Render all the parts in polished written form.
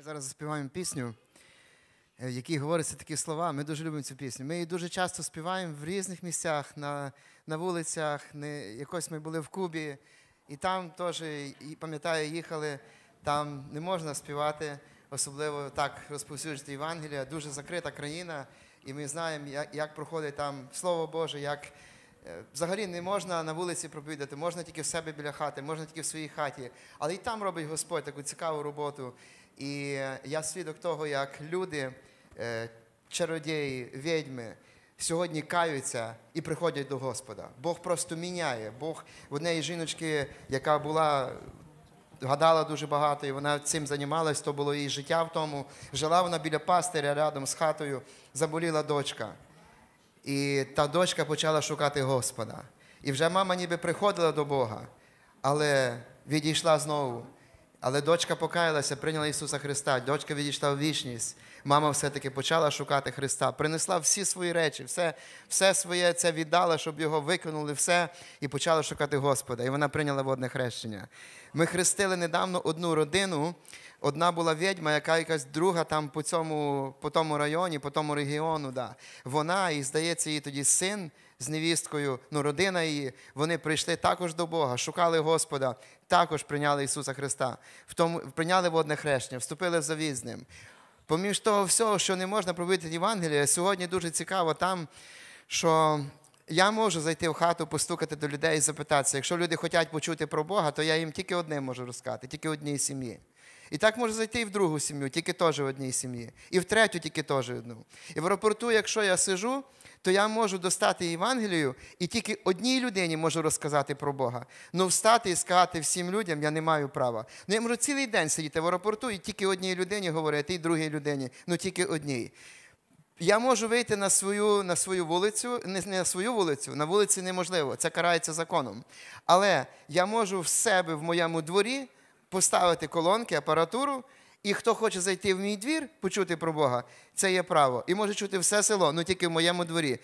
Ми зараз заспіваємо пісню, в якій говоряться такі слова. Ми дуже любимо цю пісню. Ми її дуже часто співаємо в різних місцях, на вулицях. Якось ми були в Кубі, і там теж, пам'ятаю, їхали, там не можна співати, особливо так розповсюджувати Євангелія. Дуже закрита країна, і ми знаємо, як проходить там Слово Боже, як взагалі не можна на вулиці проповідати, можна тільки в себе біля хати, можна тільки в своїй хаті. Але і там робить Господь таку цікаву роботу. І я свідок того, як люди, чародії, відьми, сьогодні каються і приходять до Господа. Бог просто міняє. Бог в однієї жіночки, яка була, гадала дуже багато, і вона цим займалась, то було її життя в тому. Жила вона біля пастиря, рядом з хатою, заболіла дочка. І та дочка почала шукати Господа. І вже мама ніби приходила до Бога, але відійшла знову. Але дочка покаялася, прийняла Ісуса Христа, дочка відійшла в вічність. Мама все-таки почала шукати Христа, принесла всі свої речі, все своє це віддала, щоб його викинули, все, і почала шукати Господа. І вона прийняла водне хрещення. Ми хрестили недавно одну родину. Одна була відьма, яка якась друга там по тому районі, по тому регіону. Да. Вона, і здається, її тоді син з невісткою, родина її, вони прийшли також до Бога, шукали Господа, також прийняли Ісуса Христа, прийняли водне хрещення, вступили в завіт з Ним. Поміж того всього, що не можна проповідати Євангелія, сьогодні дуже цікаво там, що я можу зайти в хату, постукати до людей і запитатися, якщо люди хочуть почути про Бога, то я їм тільки одне можу розказати, тільки одній сім'ї. І так можу зайти і в другу сім'ю, тільки теж в одній сім'ї. І в третю тільки теж одну. І в аеропорту, якщо я сижу, то я можу достати Євангелію і тільки одній людині можу розказати про Бога. Ну встати і сказати всім людям я не маю права. Ну я можу цілий день сидіти в аеропорту і тільки одній людині говорити, і другій людині, тільки одній. Я можу вийти на свою вулицю, не на свою вулицю, на вулиці неможливо, це карається законом. Але я можу в себе, в моєму дворі, поставити колонки, апаратуру, і хто хоче зайти в мій двір, почути про Бога, це є право. І може чути все село, тільки в моєму дворі,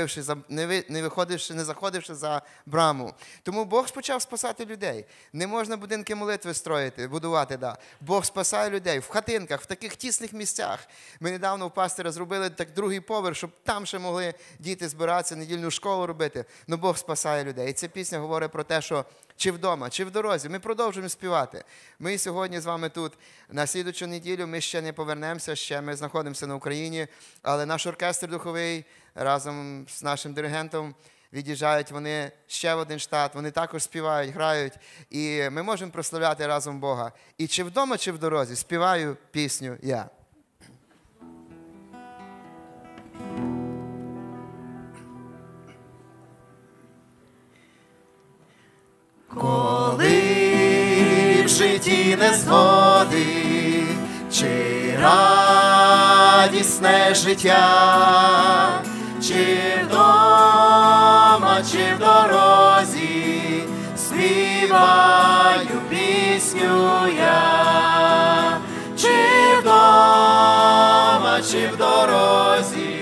не заходивши за браму. Тому Бог почав спасати людей. Не можна будинки молитви будувати. Да. Бог спасає людей в хатинках, в таких тісних місцях. Ми недавно у пастора зробили другий поверх, щоб там ще могли діти збиратися, недільну школу робити. Но Бог спасає людей. І ця пісня говорить про те, що чи вдома, чи в дорозі. Ми продовжуємо співати. Ми сьогодні з вами тут. На слідучу неділю ми ще не повернемося, ми знаходимося на Україні, але наш оркестр духовий разом з нашим диригентом від'їжджають вони ще в один штат, вони також співають, грають, і ми можемо прославляти разом Бога. І чи вдома, чи в дорозі співаю пісню я. Коли в житті незгоди, чи радісне життя, чи вдома, чи в дорозі, співаю пісню я. Чи вдома, чи в дорозі,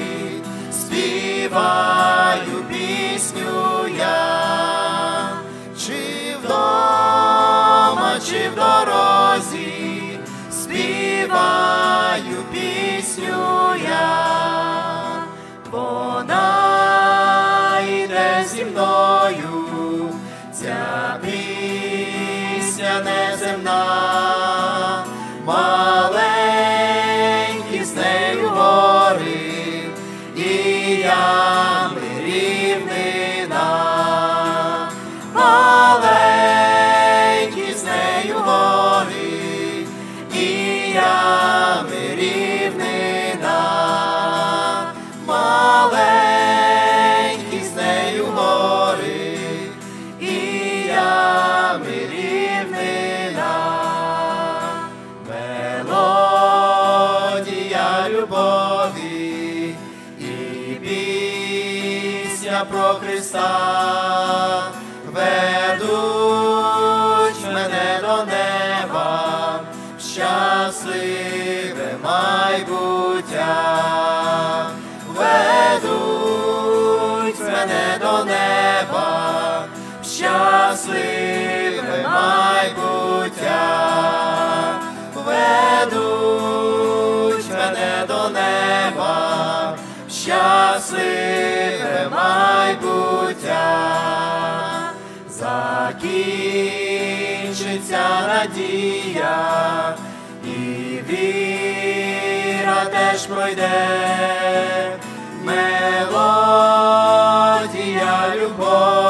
співаю пісню я. Чи вдома, чи в дорозі, співаю пісню я. Вона йде зі мною, ця пісня неземна, маленькі з нею гори, і ями рівнина. Маленькі з нею гори, і ями рівнина. Маленькі з нею гори, і ями рівнина. Мелодія любові і пісня про Христа ведуть мене до неба, в щасливе майбуття. Ведуть мене до неба, в щасливе майбуття. Ведуть щасливе майбуття, закінчиться надія, і віра теж пройде, мелодія любові